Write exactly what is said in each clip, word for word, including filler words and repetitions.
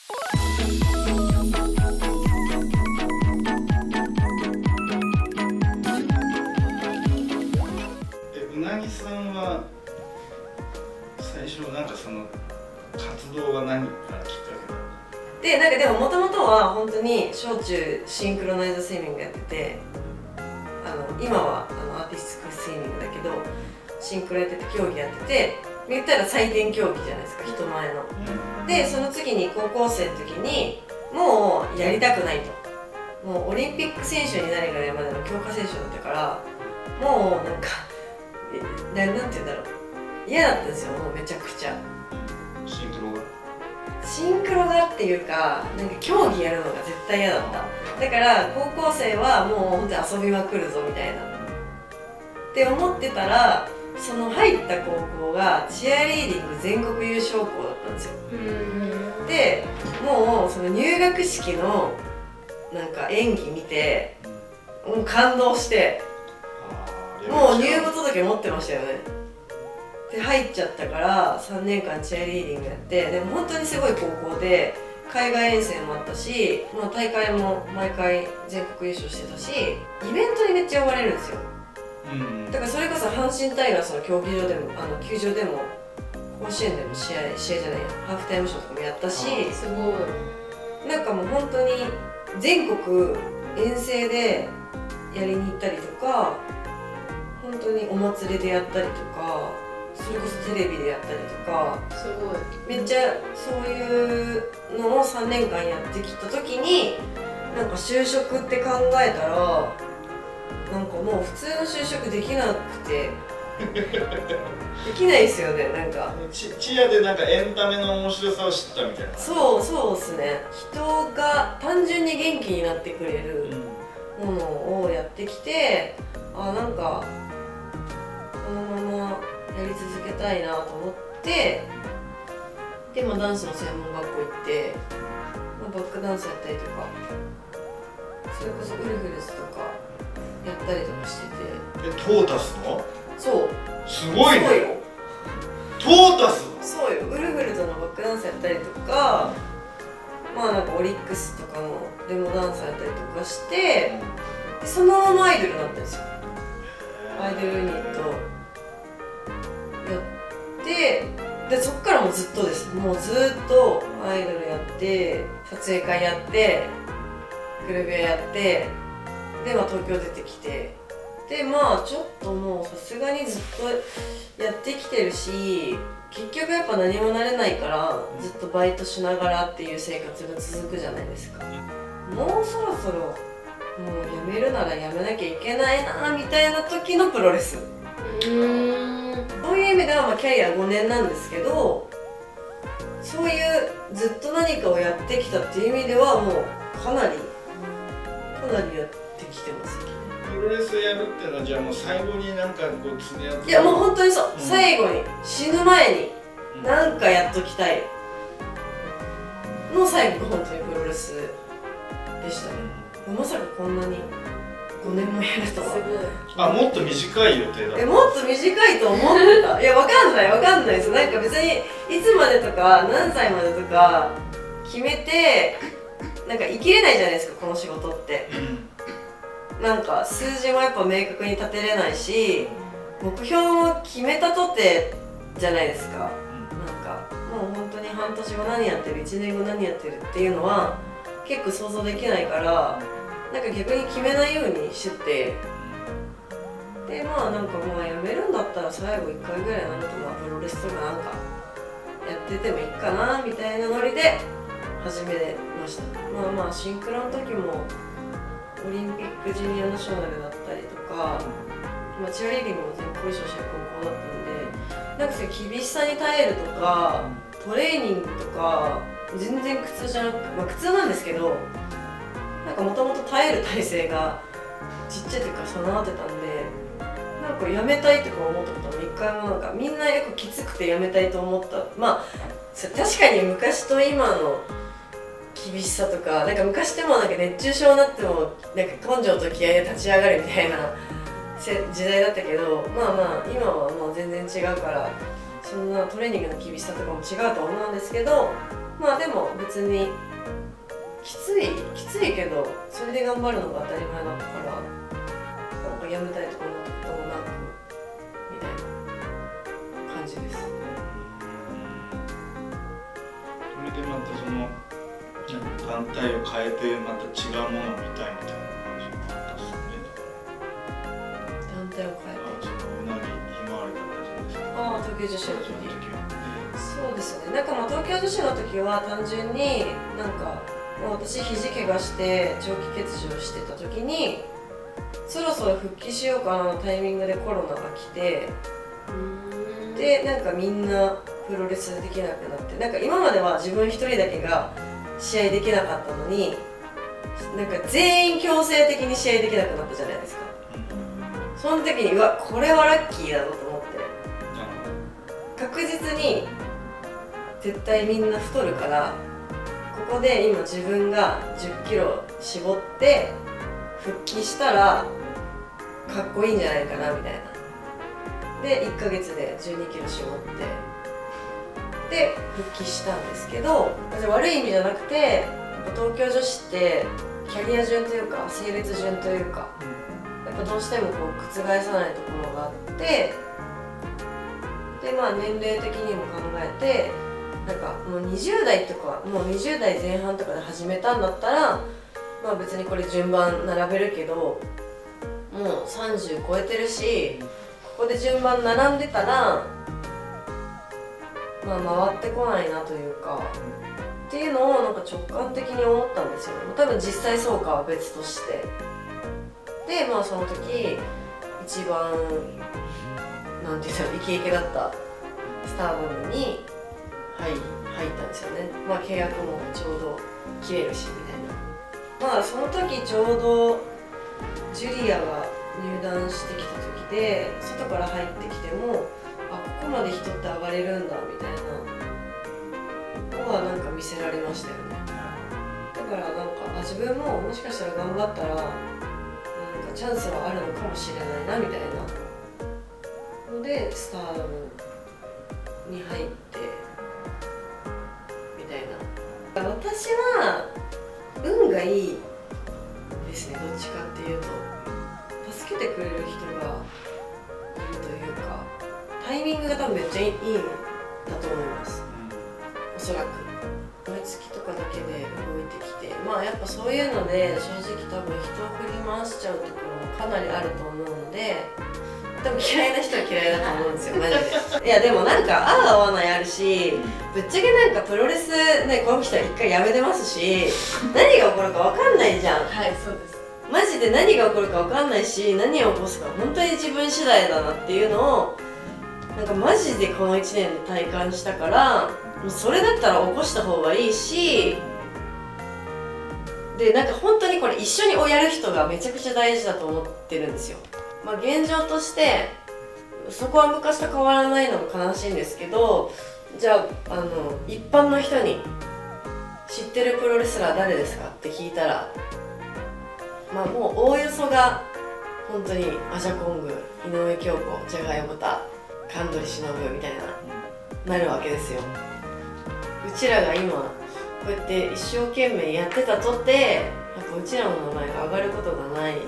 え、うなぎさんは最初なんかその活動は何からきっかけで、なんかでももともとは本当に小中シンクロナイズスイミングやってて、あの今はあのアーティスティックスイミングだけどシンクロやってて競技やってて、言ったら採点競技じゃないですか、人前の。でその次に高校生の時にもうやりたくないと、もうオリンピック選手になるぐらいまでの強化選手だったから、もうなんかななんて言うんだろう、嫌だったんですよ、もうめちゃくちゃ。 シンクロがシンクロがっていうか、なんか競技やるのが絶対嫌だった。だから高校生はもう本当に遊びまくるぞみたいなって思ってたら、その入った高校がチアリーディング全国優勝校だったんですよ。でもうその入学式のなんか演技見てもう感動して、もう入部届持ってましたよね。で入っちゃったからさんねんかんチアリーディングやって、でも本当にすごい高校で海外遠征もあったし、まあ、大会も毎回全国優勝してたし、イベントにめっちゃ呼ばれるんですよ。うん、だからそれこそ阪神タイガースの競技場でもあの球場でも甲子園でも試合試合じゃないやハーフタイムショーとかもやったし、すごいなんかもう本当に全国遠征でやりに行ったりとか、本当にお祭りでやったりとか、それこそテレビでやったりとか、すごいめっちゃそういうのをさんねんかんやってきた時に、なんか就職って考えたらなんかもう普通の就職できなくてできないですよね。なんかチ, チアでなんかエンタメの面白さを知ったみたいな。 そうそうですね。人が単純に元気になってくれるものをやってきて、あ、なんかこのままやり続けたいなと思って、でもダンスの専門学校行って、まあ、バックダンスやったりとか、それこそウルフルズとかやったりとかしてて。 え、トータスの？ そう。 すごいね。 そうよ。 トータス？ そうよ。ウルフルズのバックダンスやったりとか、まあなんかオリックスとかのデモダンスやったりとかして、でそのままアイドルになったんですよ。アイドルユニットやって、でそっからもうずっとです。もうずっとアイドルやって、撮影会やって、グルメやって、でまあ東京出てきて、でまあちょっともうさすがにずっとやってきてるし、結局やっぱ何もなれないからずっとバイトしながらっていう生活が続くじゃないですか。もうそろそろもう辞めるなら辞めなきゃいけないなみたいな時のプロレス。うーん、そういう意味ではまあキャリアごねんなんですけど、そういうずっと何かをやってきたっていう意味ではもうかなりかなりやってきてますよね。 プロレスやるっていうのはじゃあもう最後になんかこう爪痕。 いやもう本当にそう、うん、最後に死ぬ前に何かやっときたいの最後の本当にプロレスでしたね。まさかこんなにごねんもやるとは。すごい。 あ、もっと短い予定だった。 え、もっと短いと思ってた。いや、わかんないわかんないです。なんか別にいつまでとか何歳までとか決めてなんか生きれないじゃないですか、この仕事って。なんか数字もやっぱ明確に立てれないし、目標も決めたとてじゃないですか。なんかもう本当に半年後何やってる、いちねんご何やってるっていうのは結構想像できないから、なんか逆に決めないようにしてて、でまあなんかもうやめるんだったら最後いっかいぐらいなんかまあプロレスとかなんかやっててもいいかなみたいなノリで始めました。まあまあシンクロの時もオリンピックジュニアナショナルだったりとか、まあ、チアリーディングも全国優勝してる高校だったんで、なんかそういう厳しさに耐えるとかトレーニングとか全然苦痛じゃなくて、まあ苦痛なんですけど、なんかもともと耐える体勢がちっちゃい時から備わってたんで、なんかやめたいとか思ったことも一回もなんかみんなよくきつくてやめたいと思った。まあ確かに昔と今の厳しさとか、なんか昔でもなんか熱中症になってもなんか根性と気合で立ち上がるみたいな時代だったけど、まあまあ今はもう全然違うから、そんなトレーニングの厳しさとかも違うと思うんですけど、 まあでも別にきついきついけどそれで頑張るのが当たり前だったから、なんかやめたいとか思ったこともなくみたいな感じです。 それでまたその団体を変えてまた違うものを見たいみたいな感じもあったっすね。 団体を変えて、 そのうなぎひまわりだったじゃないですか。 ああ、東京女子の時。 その時はそうですよね。なんかまあ東京女子の時は単純になんかもう私肘怪我して長期欠場してた時にそろそろ復帰しようかなのタイミングでコロナが来て、でなんかみんなプロレスできなくなって、なんか今までは自分一人だけが試合できなかったのに、なんか全員強制的に試合できなくなったじゃないですか。その時にうわこれはラッキーだぞと思って、確実に絶対みんな太るから、ここで今自分がじゅっキロ絞って復帰したらかっこいいんじゃないかなみたいな。でいっかげつでじゅうにキロ絞ってで復帰したんですけど、悪い意味じゃなくて、東京女子ってキャリア順というか性別順というか、やっぱどうしてもこう覆さないところがあって、でまあ年齢的にも考えて、なんかもうにじゅう代とかもうにじゅう代前半とかで始めたんだったら、まあ別にこれ順番並べるけど、もうさんじゅう超えてるし、ここで順番並んでたらまあ回ってこないなというか、っていうのをなんか直感的に思ったんですよね。多分実際そうかは別として。でまあその時一番なんていうんだろう、イケイケだったスターダムに入ったんですよね。まあ契約もちょうど切れるしみたいな。まあその時ちょうどジュリアが入団してきた時で、外から入ってきてもあここまで人って上がれるんだみたいなのはなんか見せられましたよね。だからなんかあ自分ももしかしたら頑張ったらなんかチャンスはあるのかもしれないなみたいなのでスターダムに入ってみたいな。私は運がいいですね、どっちかっていうと。助けてくれる人がいるというか、タイミングが多分めっちゃいいんだと思います、おそらく。燃え尽きとかだけで動いてきて、まあやっぱそういうので正直多分人を振り回しちゃうところもかなりあると思うので、多分嫌いな人は嫌いだと思うんですよマジで。いやでもなんか合う合わないあるし、ぶっちゃけなんかプロレスね、この人は一回やめてますし、何が起こるか分かんないじゃん。 はい、そうです。 マジで何が起こるか分かんないし、何を起こすか本当に自分次第だなっていうのをなんかマジでこのいちねんで体感したから、もうそれだったら起こした方がいいし、でなんか本当にこれ一緒にやる人がめちゃくちゃ大事だと思ってるんですよ。まあ現状としてそこは昔と変わらないのが悲しいんですけど、じゃあ、あの一般の人に知ってるプロレスラー誰ですかって聞いたら、まあもうおおよそが本当にアジャコング、井上京子、ジャガー横田、神取忍みたいななるわけですよ。うちらが今こうやって一生懸命やってたとて、やっぱうちらの名前が上がることがない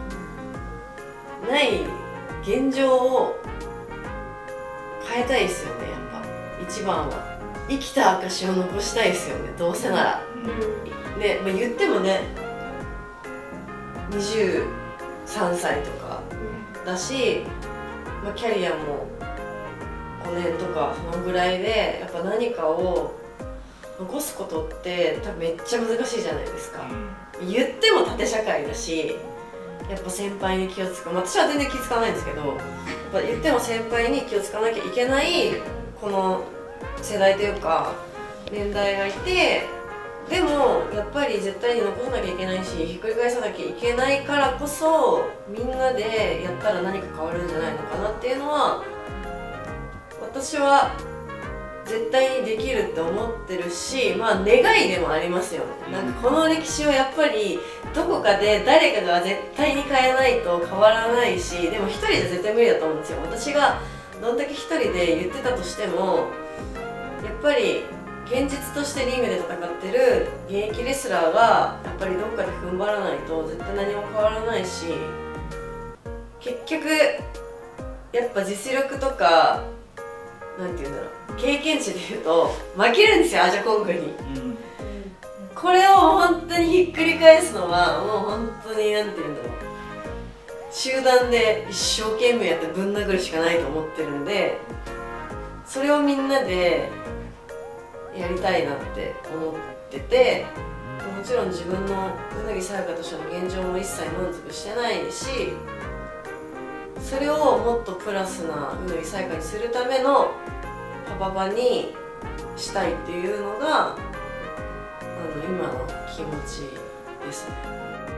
ない現状を変えたいですよね。やっぱ一番は生きた証を残したいですよね、どうせなら。ね、まあ、言ってもねにじゅうさんさいとかだし、まあ、キャリアもごねんとかそのぐらいで、やっぱ何かを残すことって多分めっちゃ難しいじゃないですか。言っても縦社会だし、やっぱ先輩に気をつかう、私は全然気づかないんですけど、やっぱ言っても先輩に気をつかなきゃいけないこの世代というか年代がいて、でもやっぱり絶対に残さなきゃいけないし、ひっくり返さなきゃいけないからこそ、みんなでやったら何か変わるんじゃないのかなっていうのは私は絶対にできるって思ってるし、まあ願いでもありますよね。なんかこの歴史をやっぱりどこかで誰かが絶対に変えないと変わらないし、でも一人じゃ絶対無理だと思うんですよ。私がどんだけ一人で言ってたとしても、やっぱり現実としてリングで戦ってる現役レスラーがやっぱりどっかで踏ん張らないと絶対何も変わらないし、結局やっぱ実力とかなんて言うんだろう、経験値で言うと負けるんですよ、アジャコングに、うん、これを本当にひっくり返すのはもう本当になんて言うんだろう、集団で一生懸命やってぶん殴るしかないと思ってるんで、それをみんなでやりたいなって思ってて、もちろん自分のうなぎさやかとしての現状も一切満足してないし、それをもっとプラスなうなぎさやかにするためのパパパにしたいっていうのがあの今の気持ちですね。